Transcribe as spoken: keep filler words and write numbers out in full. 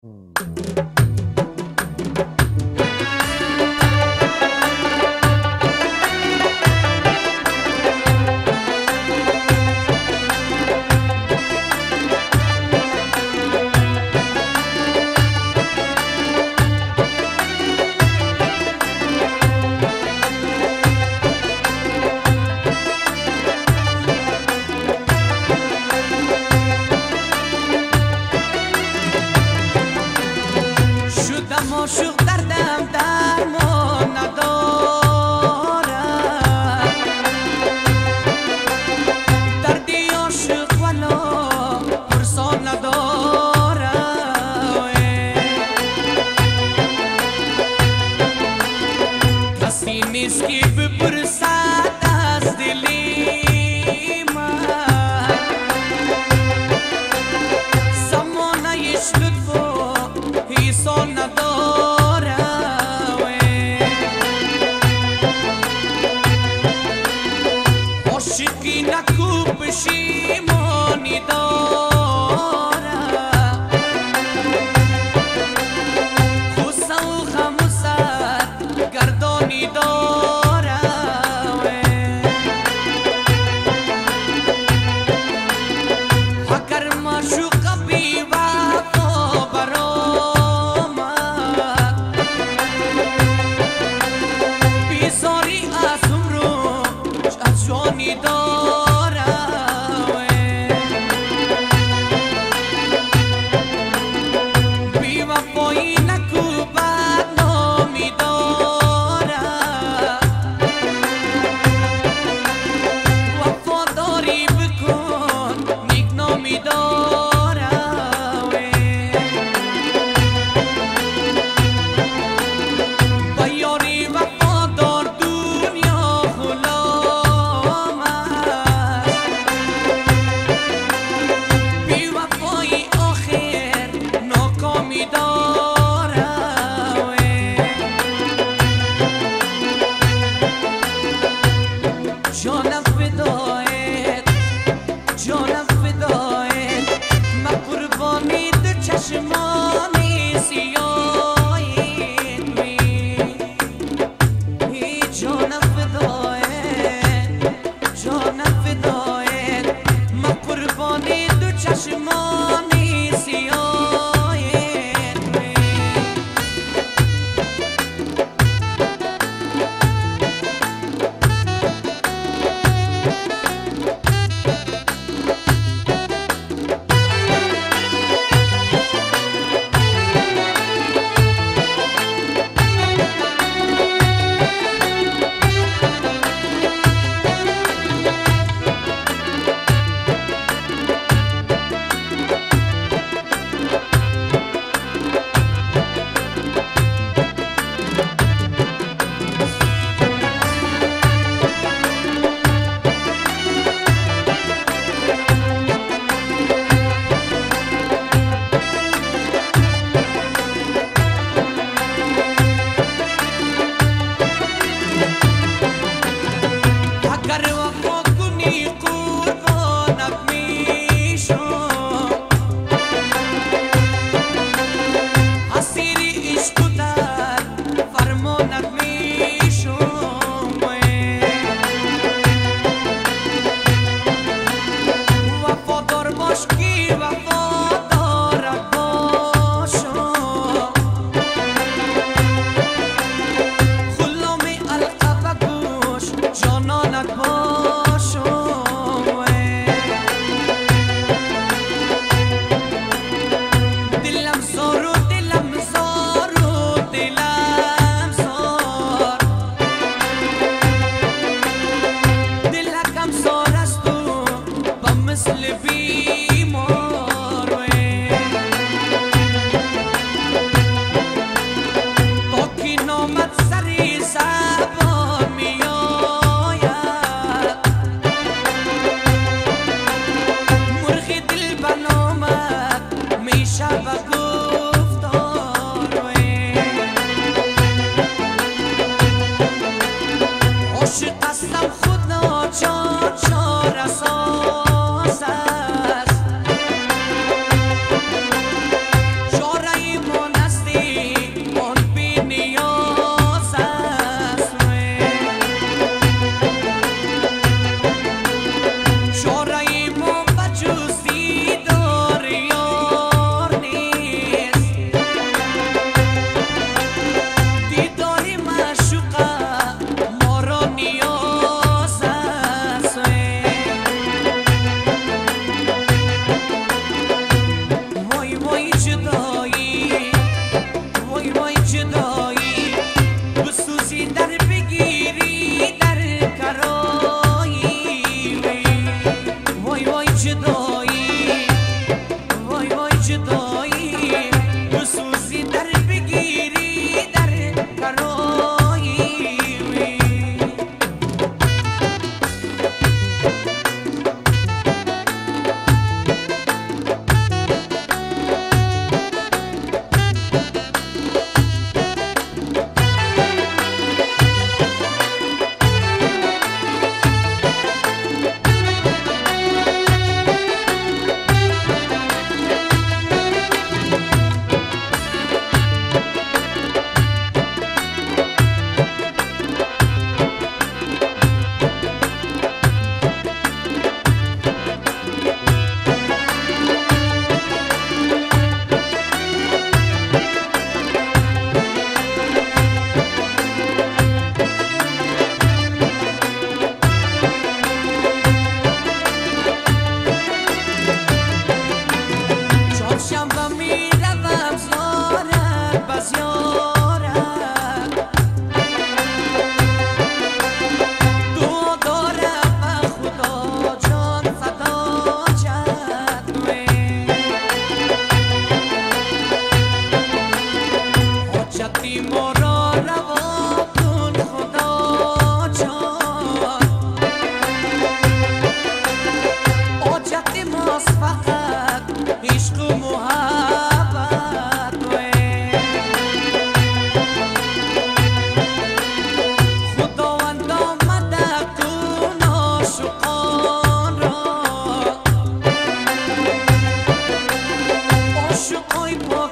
شدم عاشق دردم درمان ندارد، دردی عاشق ولا پرسان ندارد. کسی نیست که بپرسد از دلی من، زمانه‌اش لطف و ایسان نداره. عاشقی نکو پشیمانی داره، غصه و غم و سرگردانی داره. اگر معشوق بی وفا برآمد، بیزاری از عمرش از جانی داره. بی وفایی نکو بدنامی داره، وفاداری بکن نیکنامی داره. با یاری وفادار دنیا غلام است، بی وفایی آخر ناکامی داره. جانم فدایت، جانم فدایت، من قربانی دو چشمانی سیاهت می. جانم فدایت، جانم فدایت، من قربانی دو چشمانی سیاهت می. جدایی وای وای جدایی بسوزی در بگیری در کرایی وای وای جدایی وای وای جدایی بسوزی در بگیری در کرایی شنبه می روم زارت بزیارت دعا دارم به خدا جان فدا جدوه حاجتی ما را روا کن خدا جان حاجت ماست فقط عشق و محبت خداوند آمده کن عاشقان را عاشقای